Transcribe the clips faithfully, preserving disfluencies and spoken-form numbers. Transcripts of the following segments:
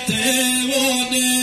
svete vode.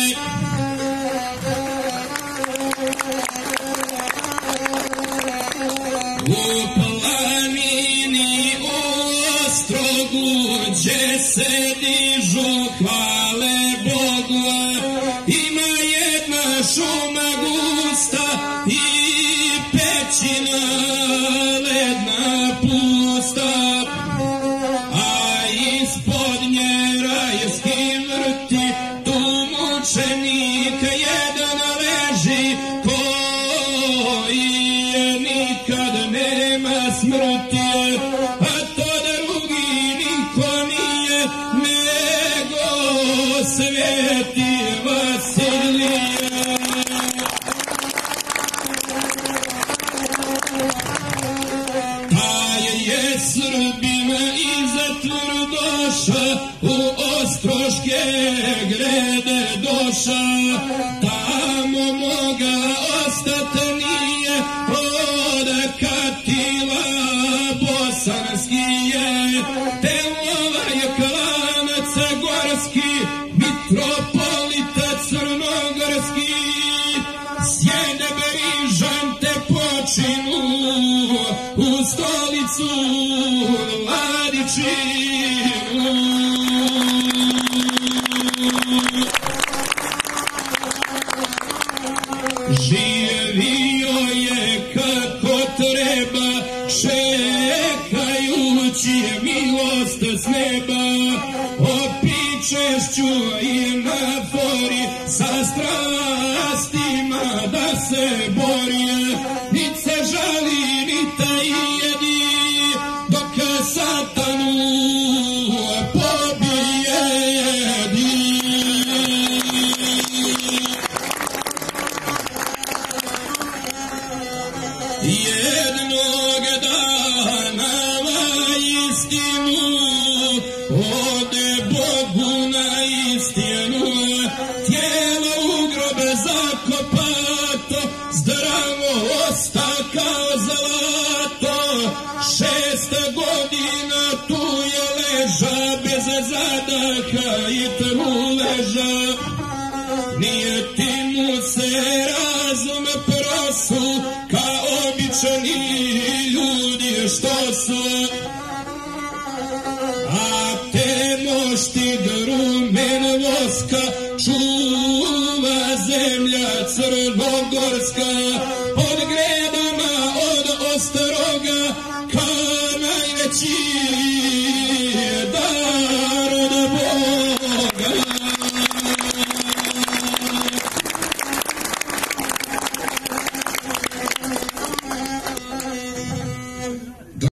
U planini Ostrogu gdje se dižu hvale Bogu, ima jedna šuma gusta i pećina ledna pusta, a ispod nje rajski vrti, tu mučenik jedan leži koji nikad nema smrti, a to drugi niko nije nego sveti Vasilije. Taj je Srbima iz zatvora doša, u Ostroške grede doša, tamo moga ostat nije, od Katila bosanski je, te ovaj klanac gorski, mitropolita crnogorski, sjede Berižante počinu, u stolicu Vladičinu. Živio je kako treba, čekajući milost s neba, opičešću i na fori, sa strastima da se bori, nit se žali, nit tajedi, dok satanu pobijedi. Jednog dana istinu ode Bogu na istinu, tijelo u grobe zakopato, zdravo osta kao zlato, šest godina tu je leža, bez zadaha i truleža, nije ti mu se razum prosu, kao običani ljudi što su, a te mošti drumen voska čuva zemlja crnogorska,